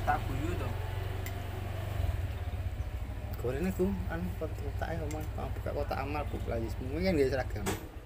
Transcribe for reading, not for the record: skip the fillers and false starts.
tak guyu to. Gorene ku kotak omah buka kotak amal Bu lagi semua kan gak seragam.